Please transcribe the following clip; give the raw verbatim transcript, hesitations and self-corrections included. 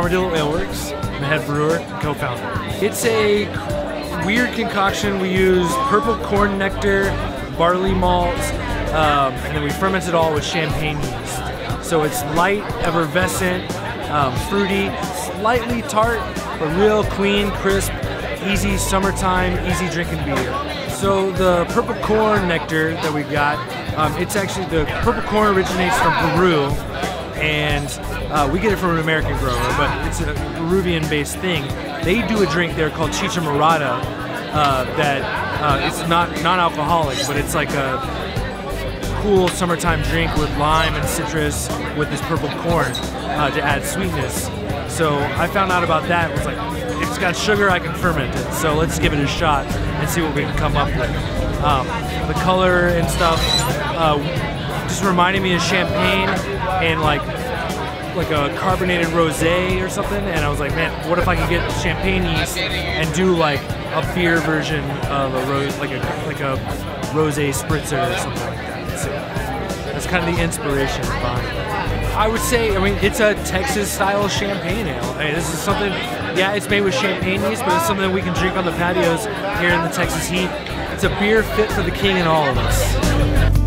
Armadillo Ale Works. I'm the head brewer and co-founder. It's a weird concoction. We use purple corn nectar, barley malt, um, and then we ferment it all with champagne yeast. So it's light, effervescent, um, fruity, slightly tart, but real clean, crisp, easy summertime, easy drinking beer. So the purple corn nectar that we got, um, it's actually, the purple corn originates from Peru, and uh, we get it from an American grower, but it's a Peruvian-based thing. They do a drink there called chicha morada uh, that uh, it's not non-alcoholic, but it's like a cool summertime drink with lime and citrus with this purple corn uh, to add sweetness. So I found out about that, was like, it's got sugar, I can ferment it, so let's give it a shot and see what we can come up with. Um, the color and stuff uh, just reminded me of champagne and like like a carbonated rosé or something, and I was like, man, what if I could get champagne yeast and do like a beer version of a rose, like a like a rosé spritzer or something like that. So that's kind of the inspiration behind it. I would say, I mean, it's a Texas-style champagne ale. I mean, this is something, yeah, it's made with champagne yeast, but it's something that we can drink on the patios here in the Texas heat. It's a beer fit for the king and all of us.